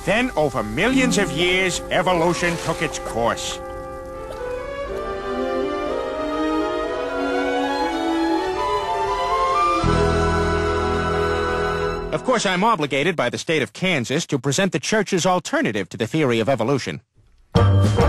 Then, over millions of years, evolution took its course. Of course, I'm obligated by the state of Kansas to present the church's alternative to the theory of evolution.